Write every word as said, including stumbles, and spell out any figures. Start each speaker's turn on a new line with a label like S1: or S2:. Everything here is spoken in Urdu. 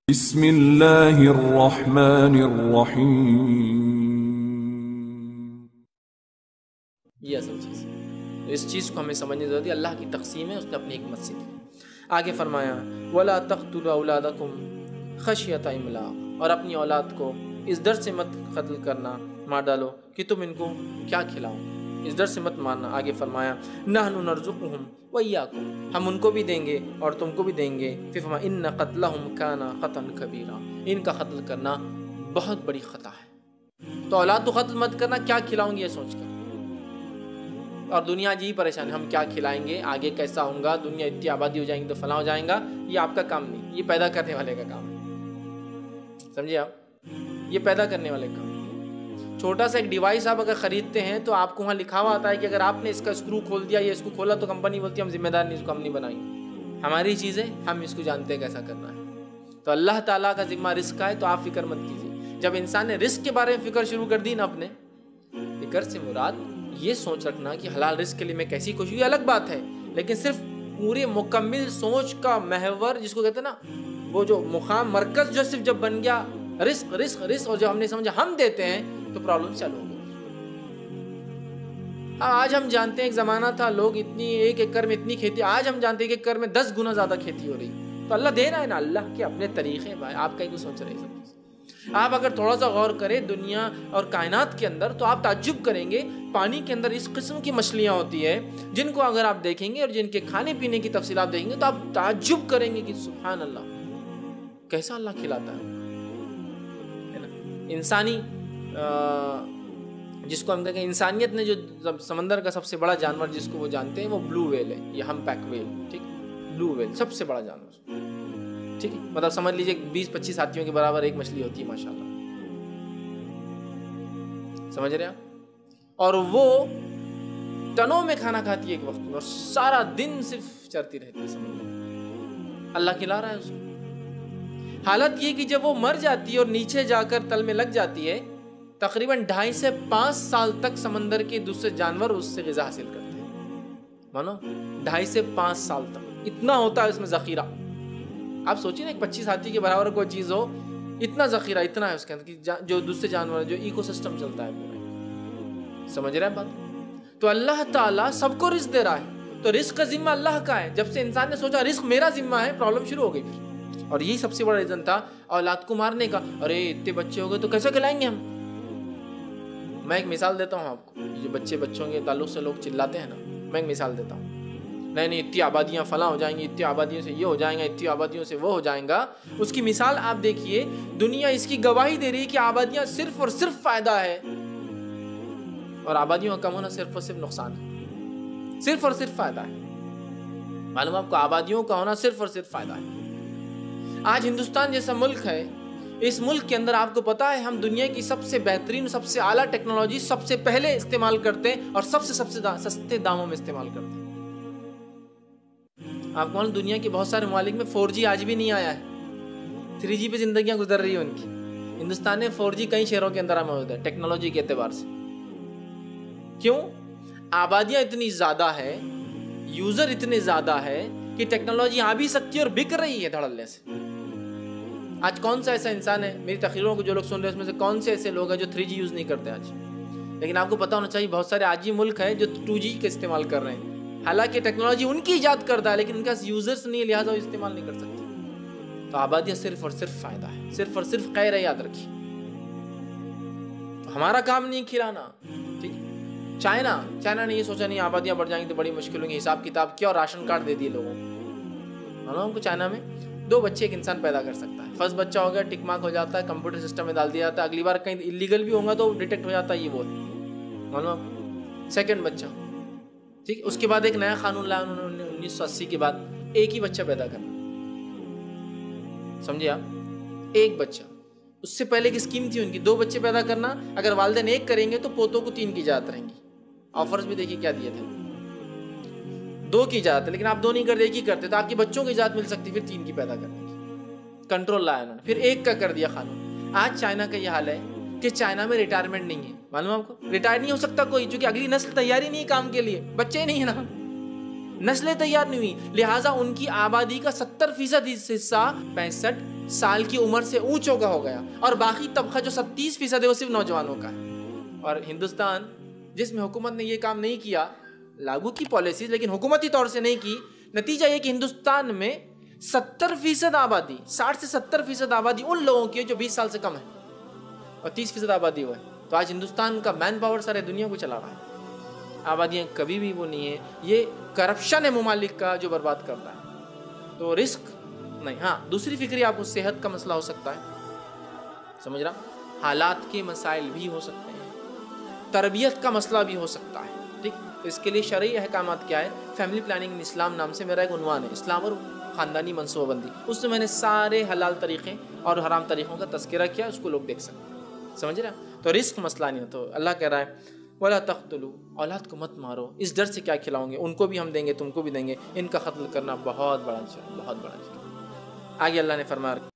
S1: بسم اللہ الرحمن الرحیم.
S2: یہ اصل چیز ہے، اس چیز کو ہمیں سمجھنے ضرورت ہے. اللہ کی تقسیم ہے، اس نے اپنی حکمت سے کی. آگے فرمایا وَلَا تَقْتُلُوا أَوْلَادَكُمْ خَشْيَةَ إِمْلَاقٍ، اور اپنی اولاد کو اس ڈر سے مت قتل کرنا، مار ڈالو کہ تم ان کو کیا کھلاؤ، اس ڈر سے مت مارنا. آگے فرمایا نَحْنُ نَرْزُقُهُمْ وَإِيَّاكُمْ، ہم ان کو بھی دیں گے اور تم کو بھی دیں گے. پھر فرمایا إِنَّ قَتْلَهُمْ كَانَ خَطًا كَبِيرًا، ان کا قتل کرنا بہت بڑی خطا ہے. تو اولاد تو قتل مت کرنا، کیا کھلاؤں گی یہ سوچ کر. اور دنیا جی پریشان ہے، ہم کیا کھلائیں گے، آگے کیسا ہوں گا، دنیا اتنی آبادی ہو جائیں گی تو فلاں ہو جائیں گا. یہ آپ کا کام نہیں، یہ پیدا کرنے والے کا کام ہے. سمجھے آپ، یہ پیدا کرنے والے کا کام. چھوٹا سا ایک ڈیوائس آپ اگر خریدتے ہیں تو آپ کو وہاں لکھا ہوا آتا ہے کہ اگر آپ نے اس کا اسکرو کھول دیا یا اس کو کھولا تو کمپنی بولتی ہے ہم ذمہ دار نہیں، اس کو ہم نہیں بنائیں گے. ہماری چیز ہے، ہم اس کو جانتے ہیں کیسا کرنا ہے. تو اللہ تعالیٰ کا ذمہ رزق کا ہے، تو آپ فکر مت کیجیے. جب انسان نے رزق کے بارے میں فکر شروع کر دی نا، اپنے فکر سے مراد یہ سوچ رکھنا کہ حلال رزق کے لیے میں کیسی کوشش، یہ الگ بات ہے. لیکن صرف پورے مکمل سوچ کا محور جس کو کہتے ہیں نا، وہ جو مقام مرکز جو صرف جب بن گیا رزق رزق رزق، اور جب ہم نے سمجھا ہم دیتے ہیں تو پرابلم چالو ہو گئی. آج ہم جانتے ہیں ایک زمانہ تھا لوگ اتنی ایک ایکڑ میں اتنی کھیتی، آج ہم جانتے ہیں کہ ایک ایکڑ میں دس گنا زیادہ کھیتی ہو رہی. تو اللہ دے رہا ہے نا، اللہ کے اپنے طریقے بھائی، آپ کا ہی کچھ سوچ رہے ہیں. آپ اگر تھوڑا سا غور کریں دنیا اور کائنات کے اندر تو آپ تعجب کریں گے. پانی کے اندر اس قسم کی مچھلیاں ہوتی ہیں جن کو اگر آپ دیکھیں گے اور جن کے کھانے پینے کی تفصیلات دیکھیں گے تو آپ تعجب کریں گے کہ سبحان اللہ، کیسا اللہ کھلاتا ہے. انسانی جس کو ہم کہیں گے انسانیت نے جو سمندر کا سب سے بڑا جانور جس کو وہ جانتے ہیں وہ بلو ویل ہے، یہ ہم پیک ویل. ٹھیک، بلو ویل سب سے بڑا جانور. ٹھیک ہے، مطلب سمجھ لیجئے بیس پچیس ہاتھیوں کے برابر ایک مچھلی ہوتی ہے ماشاءاللہ. سمجھ رہے آپ؟ اور وہ ٹنوں میں کھانا کھاتی ہے ایک وقت میں، اور سارا دن صرف چرتی رہتی ہے سمندر. اللہ کھلا رہا ہے اس کو. حالت یہ کہ جب وہ مر جاتی ہے اور نیچے جا کر تل میں لگ جاتی ہے، تقریباً ڈھائی سے پانچ سال تک سمندر کے دوسرے جانور اس سے غذا حاصل کرتے ہیں. مانو ڈھائی سے پانچ سال تک اتنا ہوتا ہے اس میں ذخیرہ. آپ سوچیں نا ایک پچیس ہاتھی کے برابر کوئی چیز ہو، اتنا ذخیرہ اتنا ہے اس کے اندر کہ جو دوسرے جانور جو ایکو سسٹم چلتا ہے پورا. سمجھ رہے ہیں بات؟ تو اللہ تعالیٰ سب کو رزق دے رہا ہے، تو رزق کا ذمہ اللہ کا ہے. جب سے انسان نے سوچا رزق میرا ذمہ ہے، پرابلم شروع ہو گئی پھر. اور یہی سب سے بڑا ریزن تھا اولاد کو مارنے کا. ارے اتنے بچے ہو گئے تو کیسے کھلائیں گے ہم. میں ایک مثال دیتا ہوں آپ کو، یہ جو بچے بچوں کے تعلق سے لوگ چلاتے ہیں نا، میں ایک مثال دیتا ہوں. نہیں نہیں اتنی آبادیاں فلاں ہو جائیں گی، اتنی آبادیوں سے یہ ہو جائیں گا، اتنی آبادیوں سے وہ ہو جائیں گا. اس کی مثال آپ دیکھیے، دنیا اس کی گواہی دے رہی ہے کہ آبادیاں صرف اور صرف فائدہ ہے، اور آبادیوں کا کم ہونا صرف اور صرف نقصان ہے. صرف اور صرف فائدہ ہے. معلوم آپ کو آبادیوں کا ہونا صرف اور صرف فائدہ ہے. آج ہندوستان جیسا ملک ہے، اس ملک کے اندر آپ کو پتا ہے ہم دنیا کی سب سے بہترین سب سے اعلیٰ ٹیکنالوجی سب سے پہلے استعمال کرتے ہیں اور سب سے سب سے سستے داموں میں استعمال کرتے ہیں. آپ کو معلوم دنیا کے بہت سارے ممالک میں فور جی آج بھی نہیں آیا ہے، تھری جی پہ زندگیاں گزر رہی ہیں ان کی. ہندوستان میں فور جی کئی شہروں کے اندر موجود ہے ٹیکنالوجی کے اعتبار سے. کیوں؟ آبادیاں اتنی زیادہ ہے، یوزر اتنے زیادہ ہے کہ ٹیکنالوجی آ بھی سکتی ہے اور بک رہی ہے دھڑلے سے. آج کون سا ایسا انسان ہے، میری تقریروں کو جو لوگ سن رہے ہیں اس میں سے کون سے ایسے لوگ ہیں جو تھری جی یوز نہیں کرتے آج؟ لیکن آپ کو پتا ہونا چاہیے بہت سارے آج ہی ملک ہیں جو ٹو جی کا استعمال کر رہے ہیں. حالانکہ ٹیکنالوجی ان کی ایجاد کرتا ہے لیکن ان کا یوزرز نہیں ہے، لہٰذا وہ استعمال نہیں کر سکتے. تو آبادیاں صرف اور صرف فائدہ ہے، صرف اور صرف خیر ہے، یاد رکھیے. تو ہمارا کام نہیں کھلانا. ٹھیک ہے، چائنا چائنا نے یہ سوچا نہیں آبادیاں بڑھ جائیں گی تو بڑی مشکل ہوں گی، حساب کتاب کیا اور راشن کارڈ دے دیے لوگوں کو. ہم کو چائنا میں دو بچے ایک انسان پیدا کر سکتا ہے. فرسٹ بچہ ہو گیا، ٹک مارک ہو جاتا ہے، کمپیوٹر سسٹم میں ڈال دیا جاتا ہے، اگلی بار کہیں اللیگل بھی ہوگا تو ڈیٹیکٹ ہو جاتا ہے یہ وہ. معلوم سیکنڈ بچہ. ٹھیک، اس کے بعد ایک نیا قانون لایا انہوں نے انیس سو اسی کے بعد، ایک ہی بچہ پیدا کرنا. سمجھے آپ؟ ایک بچہ. اس سے پہلے ایک اسکیم تھی ان کی، دو بچے پیدا کرنا، اگر والدین ایک کریں گے تو پوتوں کو تین کی اجازت رہیں گی. آفرز بھی دیکھیے کیا دیے تھے، دو کی اجازت ہے لیکن آپ دو نہیں کرتے ایک ہی کرتے تو آپ کے بچوں کی اجازت مل سکتی، پھر تین کی پیدا کرنے کی کنٹرول لایا انہوں نے. پھر ایک کا کر دیا قانون. آج چائنا کا یہ حال ہے کہ چائنا میں ریٹائرمنٹ نہیں ہے. معلوم آپ کو ریٹائر نہیں ہو سکتا کوئی، چونکہ اگلی نسل تیاری نہیں ہے کام کے لیے، بچے نہیں ہیں نا، نسلیں تیار نہیں ہوئی. لہٰذا ان کی آبادی کا ستر فیصد حصہ پینسٹھ سال کی عمر سے اونچوں کا ہو گیا اور باقی طبقہ جو ستیس فیصد ہے وہ صرف نوجوانوں کا ہے. اور ہندوستان جس میں حکومت نے یہ کام نہیں کیا, لاگو کی پالیسیز لیکن حکومتی طور سے نہیں کی, نتیجہ یہ کہ ہندوستان میں ستر فیصد آبادی, ساٹھ سے ستر فیصد آبادی ان لوگوں کی ہے جو بیس سال سے کم ہے, اور تیس فیصد آبادی وہ ہے. تو آج ہندوستان کا مین پاور سارے دنیا کو چلا رہا ہے. آبادیاں کبھی بھی وہ نہیں ہے, یہ کرپشن ہے ممالک کا جو برباد کرتا ہے. تو رسک نہیں. ہاں دوسری فکری آپ کو صحت کا مسئلہ ہو سکتا ہے, سمجھ رہا, حالات کے مسائل بھی ہو سکتے ہیں, تربیت کا مسئلہ بھی ہو سکتا ہے. ٹھیک, اس کے لیے شرعی احکامات کیا ہے؟ فیملی پلاننگ ان اسلام نام سے میرا ایک عنوان ہے, اسلام اور خاندانی منصوبہ بندی. اس میں میں نے سارے حلال طریقے اور حرام طریقوں کا تذکرہ کیا, اس کو لوگ دیکھ سکتے ہیں, سمجھ رہے. تو رزق مسئلہ نہیں ہے. تو اللہ کہہ رہا ہے وَلَا تَقْتُلُوا, اولاد کو مت مارو, اس ڈر سے کیا کھلاؤں گے, ان کو بھی ہم دیں گے, تم کو بھی دیں گے, ان کا قتل کرنا بہت بڑا جرم, بہت بڑا جرم. آگے اللہ نے فرمایا